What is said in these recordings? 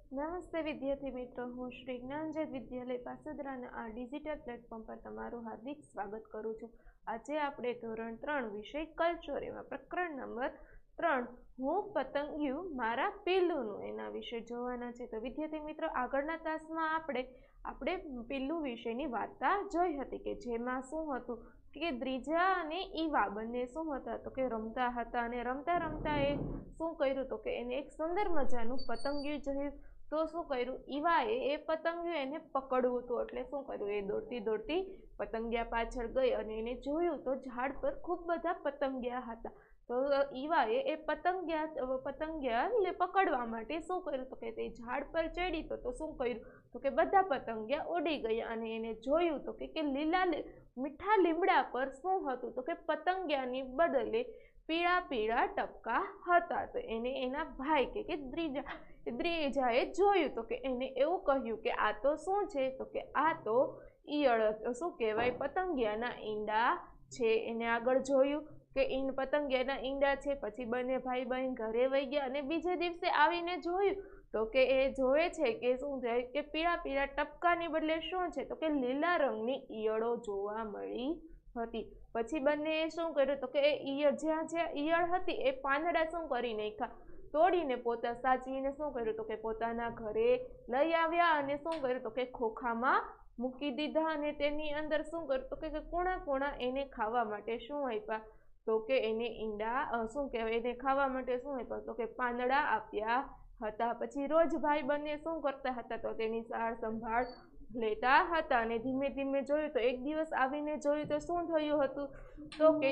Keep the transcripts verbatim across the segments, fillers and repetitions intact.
નમસ્તે વિદ્યાર્થી મિત્રો, હું શ્રી જ્ઞાનજેત વિદ્યાલય પાસોદરાના આ ડિજિટલ પ્લેટફોર્મ પર તમારું હાર્દિક સ્વાગત કરું છું. આજે આપણે ધોરણ ત્રણ વિષય કલ્ચર એમાં પ્રકરણ નંબર ત્રણ હું પતંગિયું મારા પિલ્લુનું એના વિશે જોવાના છે. તો વિદ્યાર્થી મિત્રો, આગળના તાસમાં આપણે આપણે પિલ્લુ વિશેની વાર્તા જોઈ હતી કે જેમાં શું હતું કે દ્રિજા અને ઈવા બંને શું હતા તો કે રમતા હતા અને રમતા રમતા એ શું કર્યું તો કે એને એક સુંદર મજાનું પતંગિયું જોયું. તો શું કર્યું, ઈવાએ એ પતંગિયું એને પકડવું હતું એટલે શું કર્યું, એ દોડતી દોડતી પતંગિયા પાછળ ગઈ અને એને જોયું તો ઝાડ પર ખૂબ બધા પતંગિયા હતા. તો ઈવાએ એ પતંગિયા પતંગિયા પકડવા માટે શું કર્યું તો કે તે ઝાડ પર ચડી તો તો શું કર્યું તો કે બધા પતંગિયા ઉડી ગયા અને એને જોયું તો કે લીલા મીઠા લીમડા પર શું હતું તો કે પતંગિયાની બદલે પીળા પીળા ટપકા હતા. તો એને એના ભાઈ કે કે દ્રિજા દ્રિજાએ જોયું તો કે એને એવું કહ્યું કે આ તો શું છે તો કે આ તો ઈયળ શું કહેવાય પતંગિયાના ઈંડા છે. એને આગળ જોયું કે ઈંડ પતંગિયાના ઈંડા છે. પછી બંને ભાઈ બહેન ઘરે વહી ગયા અને બીજે દિવસે આવીને જોયું તો કે એ જોવે છે કે શું થાય કે પીળા પીળા ટપકાની બદલે શું છે તો કે લીલા રંગની ઈયળો જોવા મળી હતી. પછી બંને શું કર્યું તો કે એ ઈયળ જ્યાં જ્યાં ઈયળ હતી એ પાંદડા શું કરી નાખ્યા, તોડીને પોતા સાચવીને શું કર્યું તો કે પોતાના ઘરે લઈ આવ્યા અને શું કર્યું તો કે ખોખામાં મૂકી દીધા અને તેની અંદર શું કર્યું તો કે કોણા કોણા એને ખાવા માટે શું આપ્યા તો કે એને ઈંડા શું કહેવાય એને ખાવા માટે શું આપ્યા તો કે પાંદડા આપ્યા હતા. પછી રોજ ભાઈ બંને શું કરતા હતા તો તેની સાર સંભાળ લેતા હતા અને ધીમે ધીમે જોયું તો એક દિવસ આવીને જોયું તો શું થયું હતું તો કે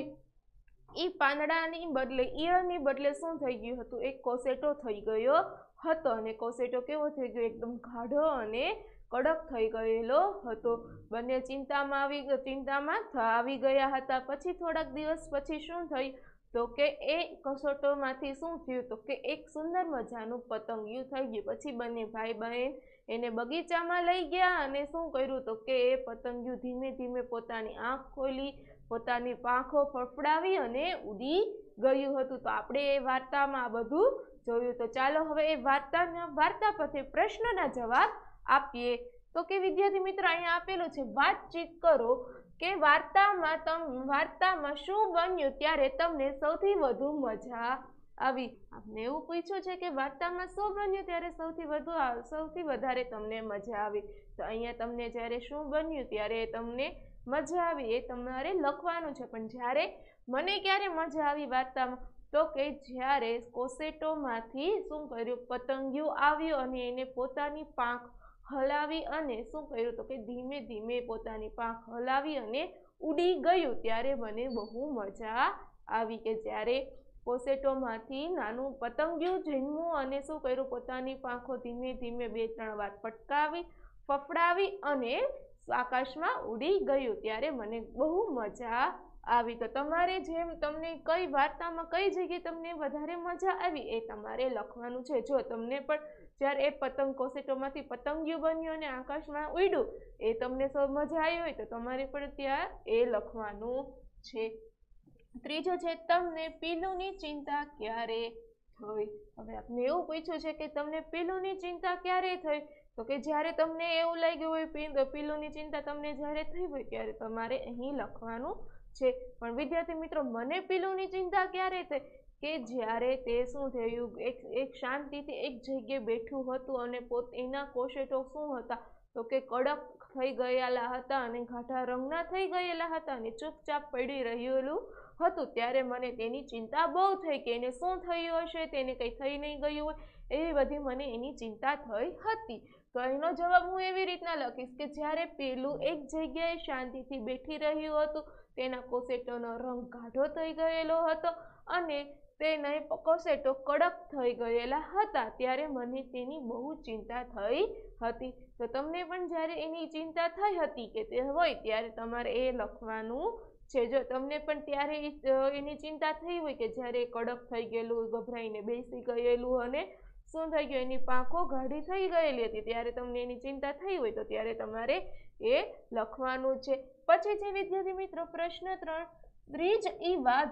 એ પાંદડાની બદલે ઈયળની બદલે શું થઈ ગયું હતું, એક કોસેટો થઈ ગયો હતો અને કોસેટો કેવો થઈ ગયો, એકદમ ગાઢો અને કડક થઈ ગયેલો હતો. બંને ચિંતામાં આવી ચિંતામાં આવી ગયા હતા. પછી થોડાક દિવસ પછી શું થયું તો કે એ કસોટોમાંથી શું થયું તો કે એક સુંદર મજાનું પતંગિયું થઈ ગયું. પછી બંને ભાઈ બહેન એને બગીચામાં લઈ ગયા અને શું કર્યું તો કે એ પતંગિયું ધીમે ધીમે પોતાની આંખ ખોલી પોતાની પાંખો ફફડાવી અને ઉડી ગયું હતું. તો આપણે એ વાર્તામાં આ બધું જોયું. તો ચાલો હવે એ વાર્તાના વાર્તા પરથી પ્રશ્નના જવાબ આપીએ. તો કે વિદ્યાર્થી મિત્રો, અહીંયા આપેલું છે વાતચીત કરો કે વાર્તામાં તમ વાર્તામાં શું બન્યું ત્યારે તમને સૌથી વધુ મજા આવી. આપને એવું પૂછ્યું છે કે વાર્તામાં શું બન્યું ત્યારે સૌથી વધુ સૌથી વધારે તમને મજા આવી. તો અહીંયા તમને જ્યારે શું બન્યું ત્યારે તમને મજા આવી એ તમારે લખવાનું છે. પણ જ્યારે મને ક્યારે મજા આવી વાર્તામાં તો કે જ્યારે કોસેટોમાંથી શું કર્યું પતંગિયું આવ્યું અને એને પોતાની પાંખ હલાવી અને શું કર્યું તો કે ધીમે ધીમે પોતાની પાંખ હલાવી અને ઉડી ગયું ત્યારે મને બહુ મજા આવી. કે જ્યારે કોસેટોમાંથી નાનું પતંગિયું જન્મ્યું અને શું કર્યું પોતાની પાંખો ધીમે ધીમે બે ત્રણ વાર ફટકાવી ફફડાવી અને આકાશમાં ઉડી ગયું ત્યારે મને બહુ મજા આવી. તો તમારે જેમ તમને કઈ વાર્તામાં કઈ જગ્યાએ તમને વધારે મજા આવી એ તમારે લખવાનું છે. જો તમને પણ જ્યારે એ પતંગ કોસેટોમાંથી પતંગિયું બન્યું અને આકાશમાં ઉડ્યું એ તમને સૌ મજા આવી હોય તો તમારે પણ ત્યાં એ લખવાનું છે. ત્રીજો છે તમને પિલ્લુની ચિંતા ક્યારે થઈ. હવે આપણે એવું પૂછ્યું છે કે તમને પિલ્લુની ચિંતા ક્યારે થઈ તો કે જ્યારે તમને એવું લાગ્યું હોય પિલ્લુની ચિંતા તમને જ્યારે થઈ હોય ત્યારે તમારે અહીં લખવાનું છે. પણ વિદ્યાર્થી મિત્રો, મને પિલ્લુની ચિંતા ક્યારે થઈ કે જ્યારે તે શું થયું એક એક શાંતિથી એક જગ્યાએ બેઠું હતું અને પોત એના કોસેટો શું હતા તો કે કડક થઈ ગયેલા હતા અને ઘાટા રંગના થઈ ગયેલા હતા અને ચૂપચાપ પડી રહેલું હતું ત્યારે મને તેની ચિંતા બહુ થઈ કે એને શું થયું હશે, તેને કંઈ થઈ નહીં ગયું હોય એવી બધી મને એની ચિંતા થઈ હતી. તો એનો જવાબ હું એવી રીતના લખીશ કે જ્યારે પેલું એક જગ્યાએ શાંતિથી બેઠી રહ્યું હતું, તેના કોસેટોનો રંગ ગાઢો થઈ ગયેલો હતો અને તેના કોસેટો કડક થઈ ગયેલા હતા ત્યારે મને તેની બહુ ચિંતા થઈ હતી. તો તમને પણ જ્યારે એની ચિંતા થઈ હતી કે તે હોય ત્યારે તમારે એ લખવાનું છે. જો તમને પણ ત્યારે એની ચિંતા થઈ હોય કે જ્યારે કડક થઈ ગયેલું, ગભરાઈને બેસી ગયેલું અને શું થઈ ગયું એની પાંખો ગાઢી થઈ ગયેલી હતી ત્યારે તમને એની ચિંતા થઈ હોય તો ત્યારે તમારે એ લખવાનું છે. પછી છે વિદ્યાર્થી મિત્રો પ્રશ્ન ત્રણ દ્વિજ ઈવા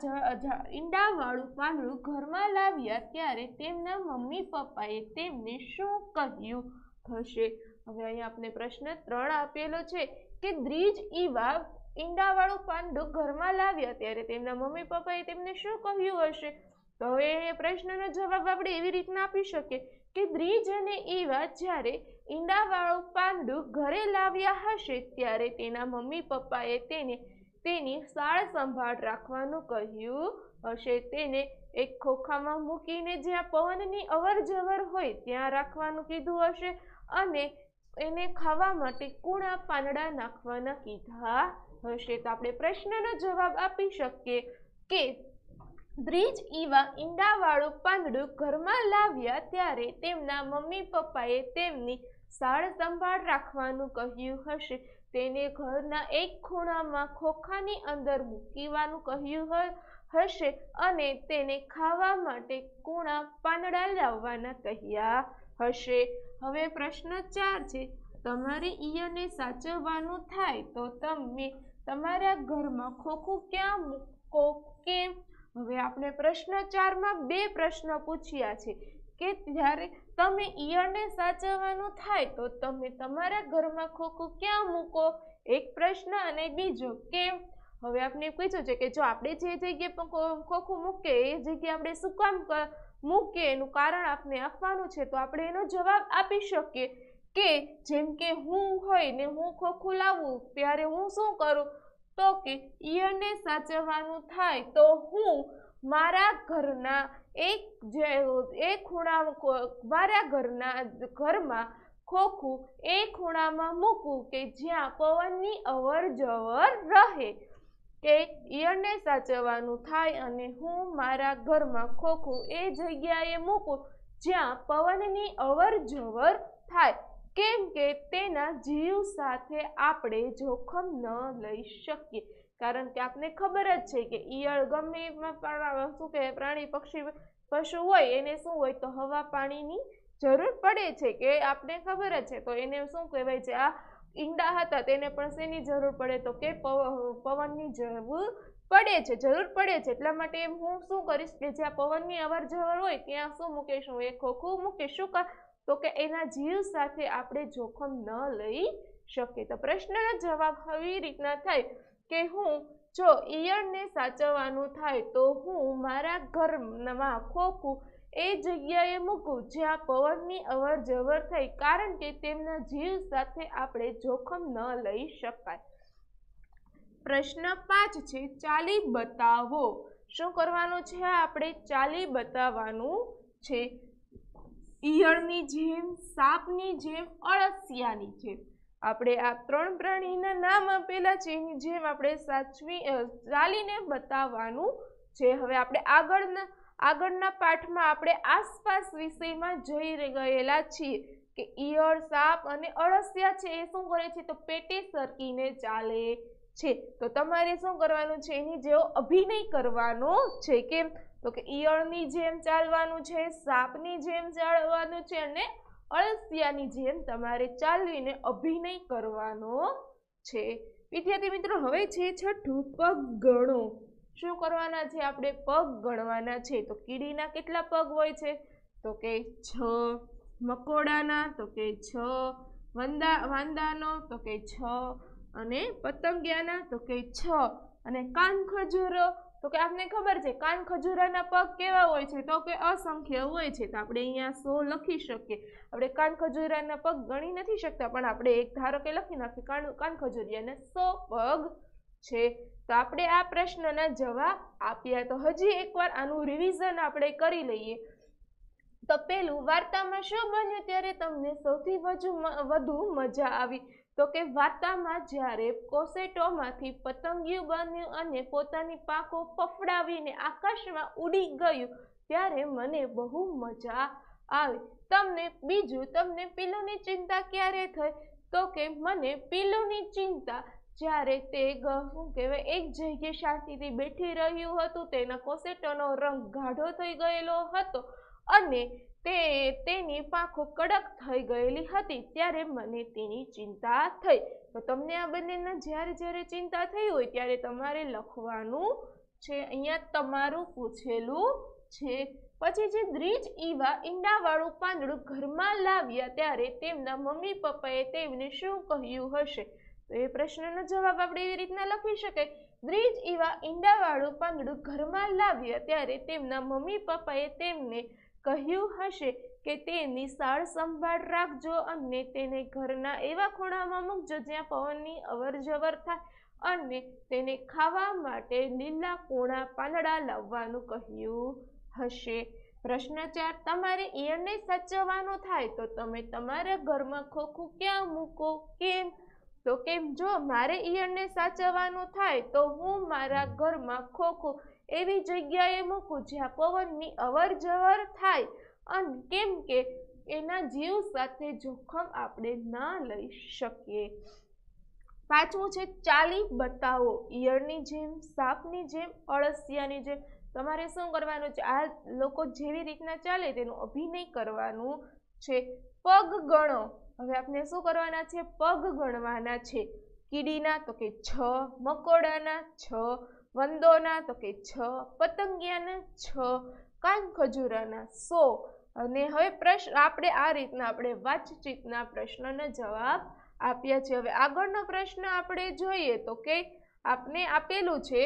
ઈંડાવાળું પાંદડું ઘરમાં લાવ્યા ત્યારે તેમના મમ્મી પપ્પાએ તેમને શું કહ્યું હશે? હવે અહીંયા આપણે પ્રશ્ન ત્રણ આપેલો છે કે દ્વિજ ઈવા ઈંડાવાળું પાંદડું ઘરમાં લાવ્યા ત્યારે તેમના મમ્મી પપ્પાએ તેમને શું કહ્યું હશે? તો હવે પ્રશ્નનો જવાબ આપણે એવી રીતના આપી શકીએ કે દ્વિજ અને ઈવા જ્યારે ઈંડાવાળું પાંદડું ઘરે લાવ્યા હશે ત્યારે તેના મમ્મી પપ્પાએ તેને તેની સાળ સંભાળ રાખવાનું કહ્યું હશે. તેને એક ખોખામાં મૂકીને જ્યાં પવનની અવર જવર હોય ત્યાં રાખવાનું કીધું હશે અને એને ખાવા માટે કૂણા પાંદડા નાખવાના કીધા હશે. તો આપણે પ્રશ્નનો જવાબ આપી શકીએ કે દ્વિજ ઈવા ઈંડાવાળું પાંદડું ઘરમાં લાવ્યા ત્યારે તેમના મમ્મી પપ્પાએ તેમની સાળ સંભાળ રાખવાનું કહ્યું હશે. તેને ઘરના એક ખૂણામાં ખોખાની અંદર મૂકવાનું કહ્યું હશે અને તેને ખાવા માટે કૂણા પાંદડા લાવવાના કહ્યા હશે. હવે પ્રશ્ન ચાર છે, તમારે ઈયળને સાચવવાનું થાય તો તમે તમારા ઘરમાં ખોખું ક્યાં મૂકો કેમ? હવે આપણે પ્રશ્ન ચારમાં બે પ્રશ્નો પૂછ્યા છે કે જ્યારે તમે ઈયળને સાચવવાનું થાય તો તમે તમારા ઘરમાં ખોખું ક્યાં મૂકો, એક પ્રશ્ન, અને બીજો કેમ. હવે આપણે પૂછ્યું છે કે જો આપણે જે જગ્યાએ પણ ખોખું મૂકે એ જગ્યાએ આપણે શું કામ મૂકીએ એનું કારણ આપણે આપવાનું છે. તો આપણે એનો જવાબ આપી શકીએ કે જેમ કે હું હોય ને હું ખોખું લાવું ત્યારે હું શું કરું તો કે ઈયળને સાચવવાનું થાય તો હું મારા ઘરના એક જે એ ખૂણા મારા ઘરના ઘરમાં ખોખું એ ખૂણામાં મૂકું કે જ્યાં પવનની અવર જવર રહે. કે ઈયળને સાચવવાનું થાય અને હું મારા ઘરમાં ખોખું એ જગ્યાએ મૂકું જ્યાં પવનની અવર જવર થાય. કેમ કે તેના જીવ સાથે આપણે જોખમ ન લઈ શકીએ, કારણ કે આપને ખબર જ છે કે ઈયળ ગમે શું કે પ્રાણી પક્ષી પશુ હોય એને શું હોય તો હવા પાણીની જરૂર પડે છે કે આપને ખબર જ છે. તો એને શું કહેવાય છે, આ ઈંડા હતા તેને પણ શેની જરૂર પડે તો કે પવનની જરૂર પડે છે જરૂર પડે છે એટલા માટે હું શું કરીશ કે જ્યાં પવનની અવર જવર હોય ત્યાં શું મૂકીશું, એ ખોખું મૂકીશું તો કે એના જીવ સાથે આપણે જોખમ ન લઈ શકીએ. તો પ્રશ્નનો જવાબ આવી રીતના થાય કે હું જો ઈયળને સાચવવાનું થાય તો હું મારા ઘરમાં ખોખું એ જગ્યાએ મૂકું જ્યાં પવનની અવર જવર થાય, કારણ કે તેમના જીવ સાથે આપણે જોખમ ન લઈ શકાય. પ્રશ્ન પાંચ છે, ચાલી બતાવો. શું કરવાનું છે? આપણે ચાલી બતાવવાનું છે. ઈયળની જેમ, સાપની જેમ, અળસિયાની જેમ. આપણે આ ત્રણ પ્રાણીના નામ આપેલા છે એની જેમ આપણે સાચવી ચાલીને બતાવવાનું છે. હવે આપણે આગળના આગળના પાઠમાં આપણે આસપાસ વિષયમાં જોઈ ગયેલા છીએ કે ઈયળ, સાપ અને અળસિયા છે એ શું કરે છે તો પેટે સરકીને ચાલે છે. તો તમારે શું કરવાનું છે, એની જેવો અભિનય કરવાનો છે. કેમ તો કે ઈયળની જેમ ચાલવાનું છે, સાપની જેમ ચાલવાનું છે અને અળસિયાની જેમ તમારે ચાલીને અભિનય કરવાનો છે. વિદ્યાર્થી મિત્રો, હવે છે છઠ્ઠું, પગ ગણો. શું કરવાના છે? આપણે પગ ગણવાના છે. તો કીડીના કેટલા પગ હોય છે તો કે છ, મકોડાના તો કે છ, વંદા વાંદાનો તો કે છ, અને પતંગિયાના તો કે છ, અને કાન ખજૂરો તો કે આપને ખબર છે કાન ખજૂરાના પગ કેવા હોય છે તો કે અસંખ્ય હોય છે. તો આપણે અહીંયા સો લખી શકીએ. આપણે કાન ખજૂરાના પગ ગણી નથી શકતા પણ આપણે એક ધારો કે લખી નાખીએ કાન કાન ખજૂરિયાને સો પગ છે. તો આપણે આ પ્રશ્નના જવાબ આપ્યા. તો હજી એકવાર આનું રિવિઝન આપણે કરી લઈએ. તો પેલું, વાર્તામાં શું બન્યું ત્યારે તમને સૌથી વધુ મજા આવી? તો કે વાર્તામાં જ્યારે કોસેટોમાંથી પતંગિયું બન્યું અને પોતાની પાંખો ફફડાવીને આકાશમાં ઉડી ગયું ત્યારે મને બહુ મજા આવી. તમને બીજું, તમને પીલુની ચિંતા ક્યારે થઈ? તો કે મને પીલુની ચિંતા જ્યારે તે શું કહેવાય એક જગ્યાએ શાંતિથી બેઠી રહ્યું હતું, તેના કોસેટોનો રંગ ગાઢો થઈ ગયેલો હતો અને તે તેની પાંખો કડક થઈ ગયેલી હતી ત્યારે મને તેની ચિંતા થઈ. તો તમને આ બંનેને જ્યારે જ્યારે ચિંતા થઈ હોય ત્યારે તમારે લખવાનું છે. અહીંયા તમારું પૂછેલું છે. પછી છે દ્વિજ ઈવા ઈંડાવાળું પાંદડું ઘરમાં લાવ્યા ત્યારે તેમના મમ્મી પપ્પાએ તેમને શું કહ્યું હશે? તો એ પ્રશ્નનો જવાબ આપણે એવી રીતના લખી શકાય. દ્વિજ ઈવા ઈંડાવાળું પાંદડું ઘરમાં લાવ્યા ત્યારે તેમના મમ્મી પપ્પાએ તેમને કહ્યું હશે કે તેની સાર સંભાળ રાખજો અને તેને ઘરના એવા ખૂણામાં મૂકજો જ્યાં પવનની અવર જવર થાય અને તેને ખાવા માટે લીલા કોણા પાંદડા લાવવાનું કહ્યું હશે. પ્રશ્ન ચાર, તમારે ઈયળને સાચવવાનું થાય તો તમે તમારા ઘરમાં ખોખું ક્યાં મૂકો? કેમ? તો કેમ જો મારે ઈયળને સાચવવાનું થાય તો હું મારા ઘરમાં ખોખું એવી જગ્યાએ મૂકું જ્યાં પવનની અવર જવર થાય અને કેમ કે એના જીવ સાથે જોખમ આપણે ના લઈ શકીએ. પાંચમું છે ચાલી બતાવો. ઈયળની જેમ, સાપની જેમ, અળસિયાની જેમ તમારે શું કરવાનું છે? આ લોકો જેવી રીતના ચાલે તેનું અભિનય કરવાનું છે. પગ ગણો. હવે આપણે શું કરવાના છે? પગ ગણવાના છે. કીડીના તો કે છ, મકોડાના છ, વંદોના તો કે છ, પતંગિયાના છ, કાન ખજૂરાના સો. અને હવે પ્રશ્ન આપણે આ રીતના આપણે વાતચીતના પ્રશ્નનો જવાબ આપ્યા છે. હવે આગળનો પ્રશ્ન આપણે જોઈએ તો કે આપને આપેલું છે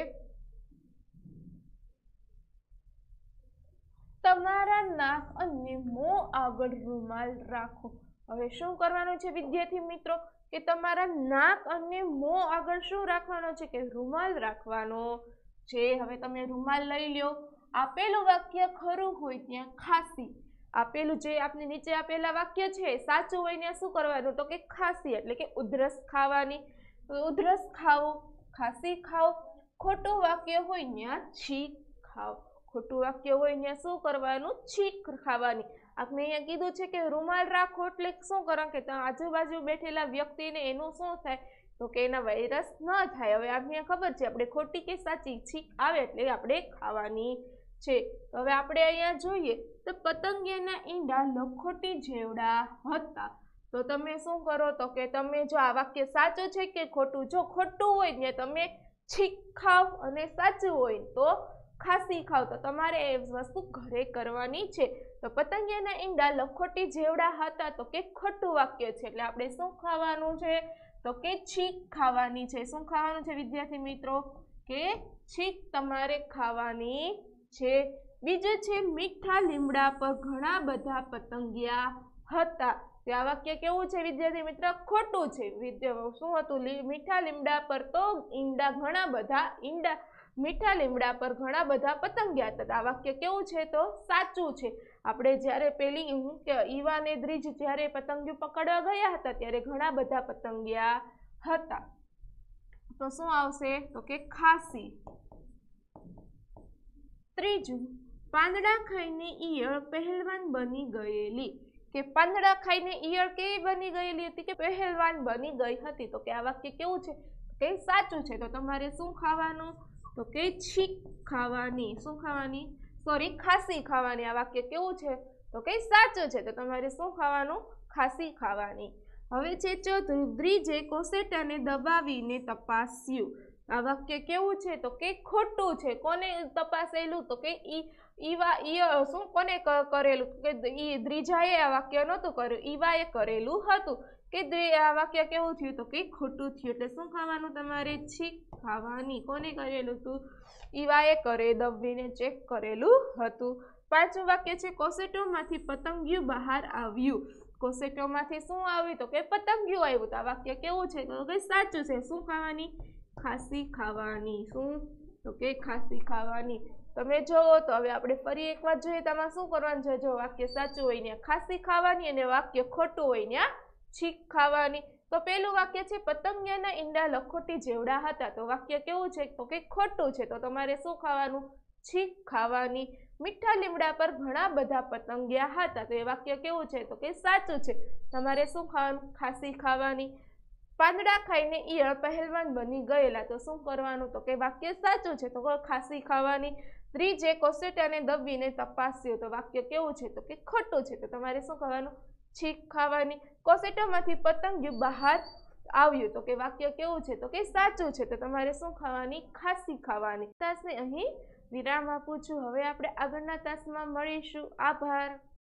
તમારા નાક અને મોં આગળ રૂમાલ રાખો. હવે શું કરવાનું છે વિદ્યાર્થી મિત્રો? કે તમારા નાક અને મોં આગળ શું રાખવાનો છે? કે રૂમાલ રાખવાનો છે. હવે તમે રૂમાલ લઈ લ્યો. આપેલું વાક્ય ખરું હોય ત્યાં ખાંસી. આપેલું જે આપણે નીચે આપેલા વાક્ય છે સાચું હોય ત્યાં શું કરવાનું? તો કે ખાંસી એટલે કે ઉધરસ ખાવાની. ઉધરસ ખાઓ, ખાંસી ખાઓ. ખોટું વાક્ય હોય ત્યાં છીંક ખાઓ. ખોટું વાક્ય હોય ત્યાં શું કરવાનું? છીંક ખાવાની. આપણે અહીંયા કીધું છે કે રૂમાલ રાખો એટલે શું કરો કે આજુબાજુ બેઠેલા વ્યક્તિને એનું શું થાય? તો કે એના વાયરસ ન થાય. હવે આપણે ખબર છે આપણે ખોટી કે સાચી? છીંક આવે એટલે આપણે ખાવાની છે. તો હવે આપણે અહીંયા જોઈએ તો પતંગિયાના ઈંડા લખોટી જેવડા હતા. તો તમે શું કરો? તો કે તમે જો આ વાક્ય સાચું છે કે ખોટું? જો ખોટું હોય ને તમે છીંક ખાવ અને સાચું હોય તો ખાંસી ખાવ. તો તમારે એ વસ્તુ ઘરે કરવાની છે. તો પતંગિયાના ઈંડા લખોટી જેવડા હતા તો કે ખોટું વાક્ય છે એટલે આપણે શું ખાવાનું છે? તો કે છીંક ખાવાની છે. શું ખાવાનું છે વિદ્યાર્થી મિત્રો? કે છીંક તમારે ખાવાની છે. બીજું છે મીઠા લીમડા પર ઘણા બધા પતંગિયા હતા. આ વાક્ય કેવું છે વિદ્યાર્થી મિત્ર? ખોટું છે. શું હતું? મીઠા લીમડા પર તો ઈંડા ઘણા બધા ઈંડા મીઠા લીમડા પર ઘણા બધા પતંગિયા હતા. આ વાક્ય કેવું છે? તો સાચું છે. આપણે જ્યારે પેલી હું કે ઈવા ને દ્વિજ જ્યારે પતંગિયું પકડવા ગયા હતા ત્યારે ઘણા બધા પતંગિયા હતા. તો શું આવશે? તો કે ખાંસી. ત્રીજું, પાંદડા ખાઈને ઈયળ પહેલવાન બની ગયેલી. કે પાંદડા ખાઈને ઈયળ કેવી બની ગયેલી હતી? કે પહેલવાન બની ગઈ હતી. તો કે આ વાક્ય કેવું છે? કે સાચું છે. તો તમારે શું ખાવાનું? તો કે છીંક ખાવાની. શું ખાવાની? સોરી, ખાંસી ખાવાની. આ વાક્ય કેવું છે? તો કે સાચું છે. તો તમારે શું ખાવાનું? ખાંસી ખાવાની. હવે છે ચોથું, દ્વિજે કોસેટાને દબાવીને તપાસ્યું. આ વાક્ય કેવું છે? તો કે ખોટું છે. કોને તપાસેલું? તો કે ઈ ઈવા ઈય શું કોને કરેલું? કે દ્વિજાએ આ વાક્ય નહોતું કર્યું, ઈવાએ કરેલું હતું. કે આ વાક્ય કેવું થયું? તો કે ખોટું થયું. એટલે શું ખાવાનું? તમારે છીંક ખાવાની. કોને કરેલું હતું? ઈવાએ કરે દબીને ચેક કરેલું હતું. પાંચમું વાક્ય છે કોસેટોમાંથી પતંગિયું બહાર આવ્યું. કોસેટોમાંથી શું આવ્યું? તો કે પતંગિયું આવ્યું. તો આ વાક્ય કેવું છે? તો કે સાચું છે. શું ખાવાની? ખાંસી ખાવાની. શું? તો કે ખાંસી ખાવાની. તમે જોવો તો હવે આપણે ફરી એકવાર જોઈએ તો આમાં શું કરવાનું છે? જો વાક્ય સાચું હોય ને ખાંસી ખાવાની અને વાક્ય ખોટું હોય ને છીંક ખાવાની. તો પેલું વાક્ય છે પતંગિયાના ઈંડા લખોટી જેવડા હતા. તો વાક્ય કેવું છે? તો કે ખોટું છે. તો તમારે શું ખાવાનું? છીંક ખાવાની. મીઠા લીમડા પર ઘણા બધા પતંગિયા હતા. તો એ વાક્ય કેવું છે? તો કે સાચું છે. તમારે શું ખાવાનું? ખાંસી ખાવાની. પાંદડા ખાઈને ઈયળ પહેલવાન બની ગયેલા. તો શું કરવાનું? તો કે વાક્ય સાચું છે. તો ખાંસી ખાવાની. ત્રીજે કોસેટાને દબીને તપાસ્યો તો વાક્ય કેવું છે? તો કે ખોટું છે. તો તમારે શું કરવાનું? છીંક ખાવાની. કોસેટામાંથી પતંગિયું બહાર આવ્યું તો કે વાક્ય કેવું છે? તો કે સાચું છે. તો તમારે શું ખાવાની? ખાંસી ખાવાની. તાસને અહીં વિરામ આપું છું. હવે આપણે આગળના તાસમાં મળીશું. આભાર.